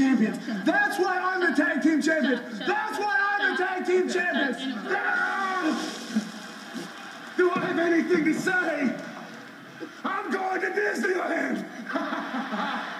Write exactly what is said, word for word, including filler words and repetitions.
champions. That's why I'm the tag team champions. That's why I'm the tag team champions. Do I have anything to say? I'm going to Disneyland.